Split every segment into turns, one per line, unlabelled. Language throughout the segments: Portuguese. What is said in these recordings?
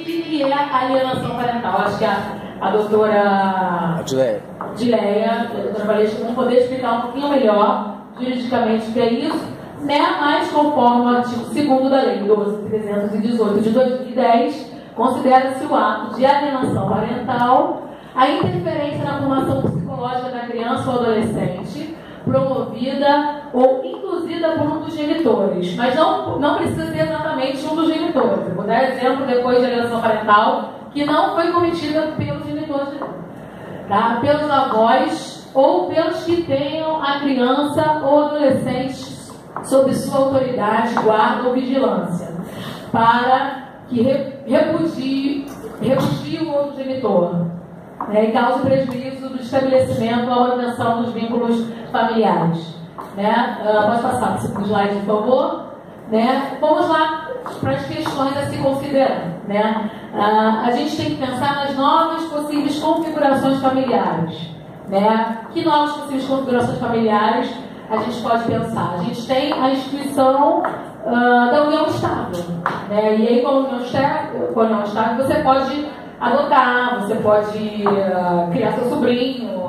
que é a alienação parental. Acho que a doutora Dileia, a doutora Valesca, vão poder explicar um pouquinho melhor juridicamente o que é isso, né? Mas conforme o artigo 2º da Lei 12.318 de 2010, considera-se o ato de alienação parental a interferência na formação psicológica da criança ou adolescente promovida ou induzida por um dos genitores, mas não precisa ser exatamente um dos genitores. Eu vou dar exemplo depois de alienação parental que não foi cometida pelos genitores, tá? Pelos avós ou pelos que tenham a criança ou adolescente sob sua autoridade, guarda ou vigilância, para que repudie o outro genitor, né, e cause prejuízo do estabelecimento ou manutenção dos vínculos familiares. Né? Pode passar para o slide, por favor. Né? Vamos lá para as questões a se considerar. Né? A gente tem que pensar nas novas possíveis configurações familiares. Né? Que novas possíveis configurações familiares a gente pode pensar? A gente tem a instituição da união estável. Né? E aí, com a união estável, você pode adotar, você pode criar seu sobrinho,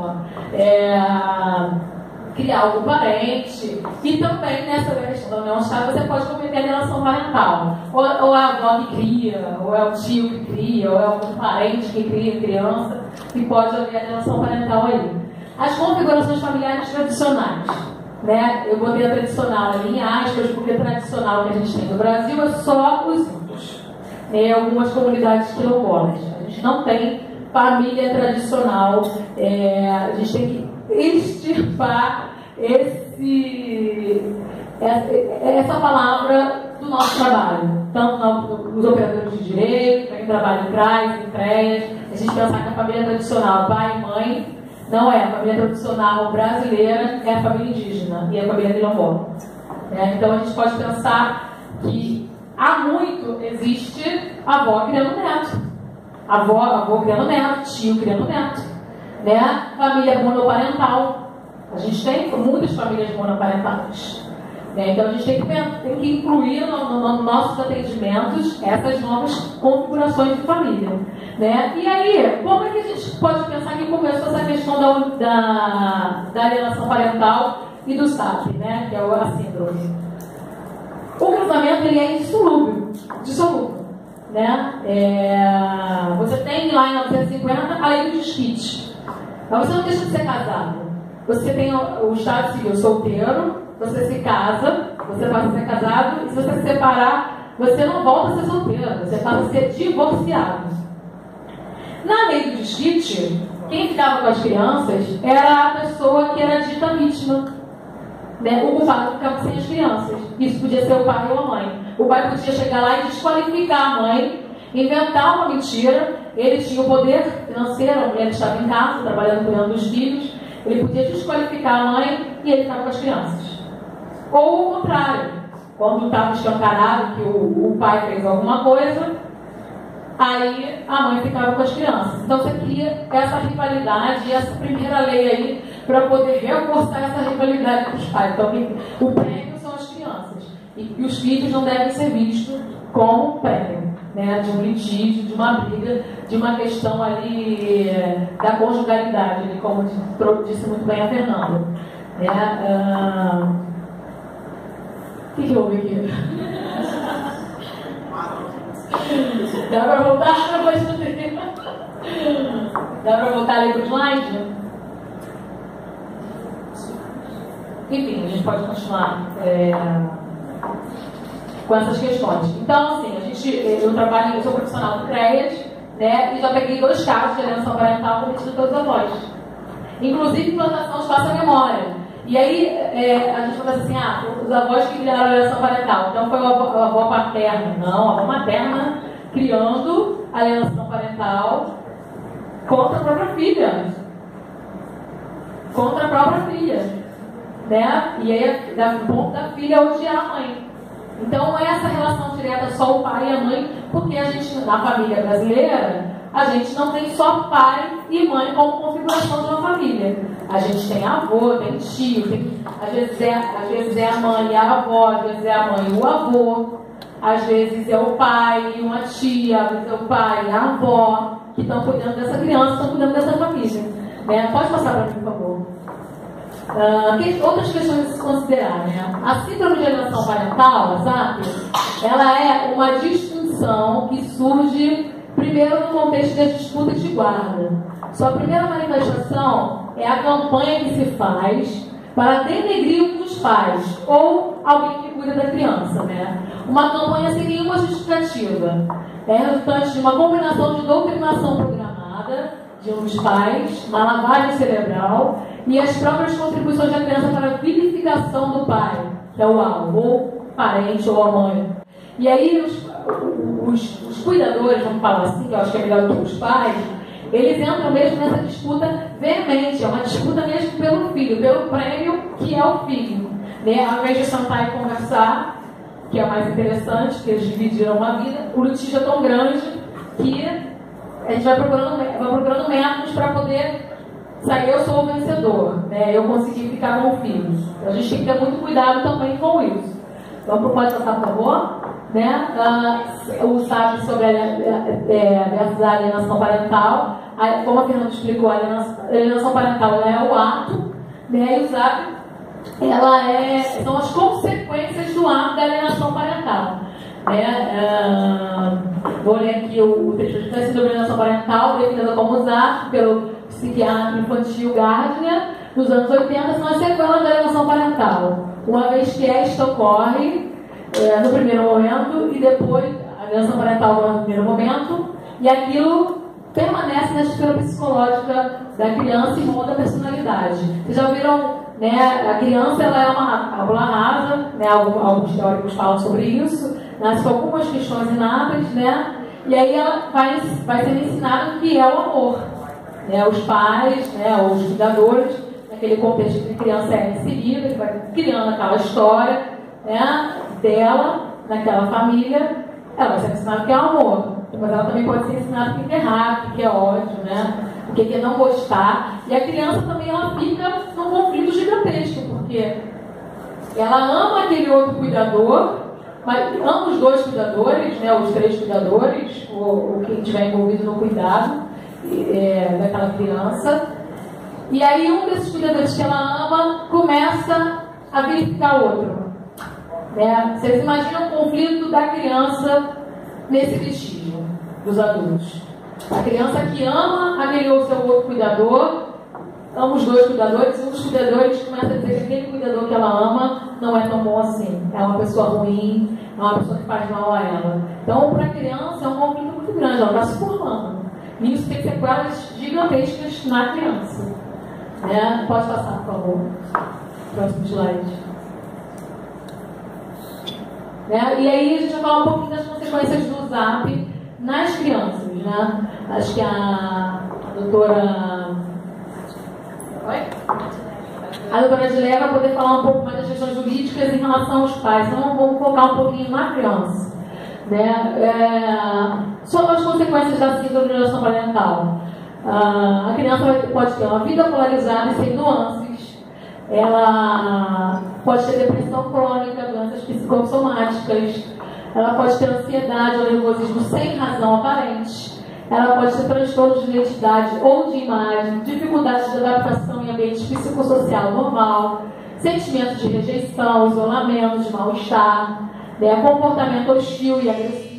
criar algum parente. E também, nessa questão da união estável, você pode cometer a alienação parental. Ou é a avó que cria, ou é o tio que cria, ou é algum parente que cria criança, e pode haver alienação parental aí. As configurações familiares tradicionais. Né? Eu botei a tradicional ali em aspas, porque tradicional que a gente tem no Brasil é só os índios. Algumas comunidades quilombolas. A gente não tem família tradicional. A gente tem que extirpar essa palavra do nosso trabalho. Tanto nos operadores de direito, quem trabalha em CRAs, em CREAs. A gente pensar que a família tradicional, pai e mãe, não é. A família tradicional brasileira é a família indígena e a família quilombola. Então a gente pode pensar que há muito existe avó criando neto, avô criando neto, tio criando neto, né? Família monoparental. A gente tem muitas famílias monoparentais. Né? Então a gente tem que incluir nos nossos atendimentos essas novas configurações de família. Né? E aí, como é que a gente pode pensar que começou essa questão da alienação parental e do SAP, né? Que é a síndrome? O casamento ele é dissolúvel. Né? Você tem lá em 1950 a lei do desquite. Mas você não deixa de ser casado. Você tem o estado civil solteiro, você se casa, você passa a ser casado, e se você se separar, você não volta a ser solteiro, você passa a ser divorciado. Na lei do desquite, quem ficava com as crianças era a pessoa que era dita vítima. Né? O culpado ficava sem as crianças. Isso podia ser o pai ou a mãe. O pai podia chegar lá e desqualificar a mãe, inventar uma mentira. Ele tinha o poder financeiro, a mulher estava em casa, trabalhando, cuidando dos filhos. Ele podia desqualificar a mãe e ele ficava com as crianças. Ou o contrário, quando estava escancarado que o pai fez alguma coisa, aí a mãe ficava com as crianças. Então você cria essa rivalidade, essa primeira lei aí, para poder reforçar essa rivalidade com os pais. Então o prêmio são as crianças. E os filhos não devem ser vistos como prêmio, né? De um litígio, de uma briga, de uma questão ali da conjugalidade, como disse muito bem a Fernanda. O que houve aqui? Dá para voltar depois do tema? Dá para voltar ali para o slide? Enfim, a gente pode continuar com essas questões. Então, assim, eu sou profissional do CREAS, né, e já peguei 2 casos de alienação parental cometidos pelos avós. Inclusive, implantação de espaço-memória. E aí, a gente fala assim, os avós que criaram a alienação parental. Então, foi a avó paterna. Não, a avó materna criando a alienação parental contra a própria filha. Contra a própria filha. Né? E aí, do ponto da filha odiar a mãe. Então, não é essa relação direta só o pai e a mãe, porque a gente, na família brasileira, a gente não tem só pai e mãe como configuração de uma família. A gente tem avô, tem tio, às vezes é a mãe e a avó, às vezes é a mãe e o avô. às vezes é o pai e uma tia, às vezes é o pai e a avó que estão cuidando dessa criança, estão cuidando dessa família. Né? Pode passar para mim, por favor. Outras questões a se considerar, né? A síndrome de alienação parental, sabe? Ela é uma disfunção que surge primeiro no contexto das disputas de guarda. Sua primeira manifestação é a campanha que se faz para denegrir um dos pais ou alguém que cuida da criança, né? Uma campanha sem nenhuma justificativa. É resultante de uma combinação de doutrinação programada de um dos pais, uma lavagem cerebral e as próprias contribuições da criança para a vilificação do pai, que é o alvo, ou o parente ou a mãe. E aí os cuidadores, vamos falar assim, que eu acho que é melhor do que os pais, eles entram mesmo nessa disputa veemente, é uma disputa mesmo pelo filho, pelo prêmio que é o filho. Né? Ao invés de sentar e conversar, que é mais interessante, porque eles dividiram uma vida, o litígio é tão grande que a gente vai procurando métodos para poder sair, eu sou o vencedor, né? Eu consegui ficar com o filho. A gente tem que ter muito cuidado também com isso. Então, pode passar, por favor? Né? O SAP sobre a alienação parental, como a Fernanda explicou, a alienação parental ela é o ato, né? E o SAP são as consequências do ato da alienação parental. Vou ler aqui o trecho de síndrome de alienação parental, definida como SAP pelo psiquiatra infantil Gardner, nos anos 80, são as sequelas da alienação parental. Uma vez que esta ocorre no primeiro momento e depois a alienação parental ocorre no primeiro momento e aquilo permanece na estrutura psicológica da criança e molda a personalidade. Vocês já viram, né, a criança ela é uma tábula rasa, né, alguns teóricos falam sobre isso, nasce com algumas questões inatas, né, e aí ela vai sendo ensinada o que é o amor. Né, os pais, né, os cuidadores, naquele contexto que a criança é inserida, que vai criando aquela história, né, dela, naquela família, ela vai ser ensinada o que é amor, mas ela também pode ser ensinada o que é errado, o que é ódio, né, o que é não gostar, e a criança também ela fica num conflito gigantesco, porque ela ama aquele outro cuidador, mas ama os dois cuidadores, né, os três cuidadores, ou quem estiver envolvido no cuidado daquela criança, e aí um desses cuidadores que ela ama começa a verificar o outro. Né? Vocês imaginam o conflito da criança nesse vestígio dos adultos. A criança que ama aquele ou seu outro cuidador, ama os dois cuidadores, e um dos cuidadores começa a dizer que aquele cuidador que ela ama não é tão bom assim. É uma pessoa ruim, é uma pessoa que faz mal a ela. Então, para a criança é um conflito muito grande, ela está se formando. E isso tem sequelas gigantescas na criança. Né? Pode passar, por favor. Próximo slide. Né? E aí a gente vai falar um pouquinho das consequências do ZAP nas crianças. Né? Acho que a doutora... Oi? A doutora Adilé vai poder falar um pouco mais das questões jurídicas em relação aos pais. Então vamos focar um pouquinho na criança. Né? Sobre as consequências da síndrome de alienação parental. A criança pode ter uma vida polarizada e sem nuances. Ela pode ter depressão crônica, doenças psicossomáticas. Ela pode ter ansiedade ou nervosismo sem razão aparente. Ela pode ter transtornos de identidade ou de imagem, dificuldades de adaptação em ambiente psicossocial normal, sentimentos de rejeição, isolamento, de mal-estar, comportamento hostil e agressivo